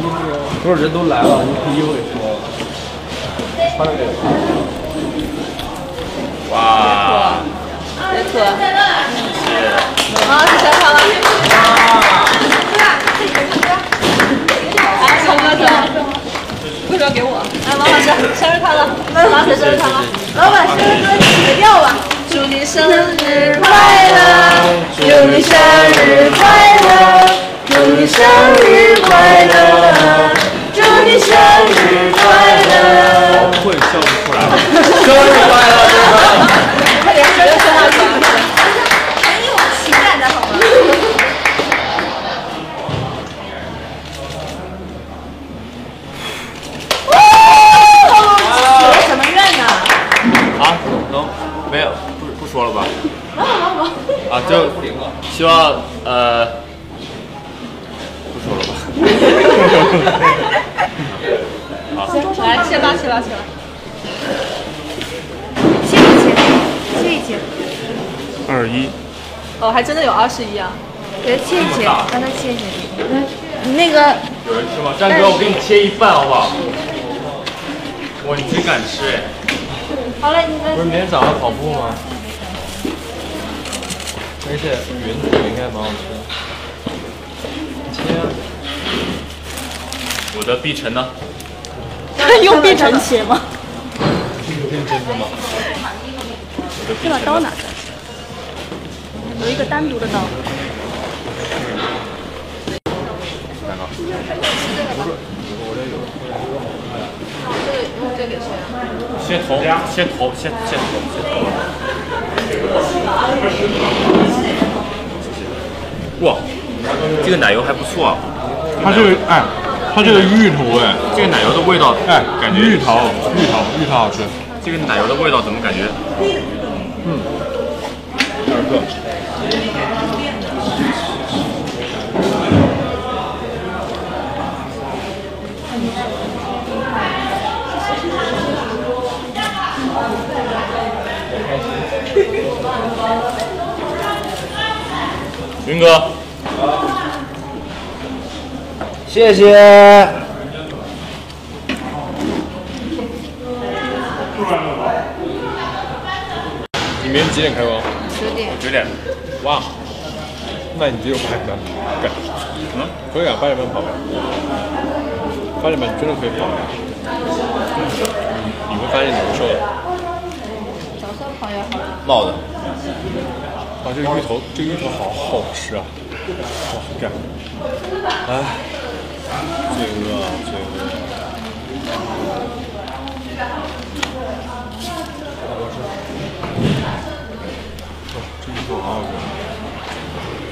不是人都来了，你第一位说。穿这个。 哇！ 别吐。 谢谢。 好，是小康了。来，唱歌去。为什么给我？来，王老师，生日快乐！老师生日快乐！老板，生日歌起个调吧。祝你生日快乐！祝你生日快乐！祝你生日快乐！祝你生日快乐！ 会笑不出来。 生日快乐！ 快点，别说话主要是。很有情感的，好吗？许什么愿呢？ 啊，能没有不说了吧？啊，就希望不说了吧。好， 来，切吧。 切一切。 21。 哦，还真的有21啊！ 给它切一切，让它切一切。你那个有人吃吗？张哥，我给你切一半好不好？哇，你真敢吃哎！ 好了，你们不是明天早上跑步吗？而且云子应该蛮好吃的。切啊！ 我的碧晨呢？ 用碧晨切吗？ 认真的吗？ 先把刀拿出来，有一个单独的刀。 看到。 这给谁啊？ 先投。哇，这个奶油还不错啊。 它这个它这个芋头这个奶油的味道感觉芋头好吃。 这个奶油的味道怎么感觉？ 2个。 云哥， 谢谢。你明天几点开工 10点。 9点。 哇，那你只有8点半干。可以啊，8点半跑呗。8点半你真的可以跑呀。你会发现你不瘦的。 早上跑也好。 冒的。 啊，这个芋头好好吃啊！哇，干！哎，罪恶啊，罪恶！哇，这芋头好好吃。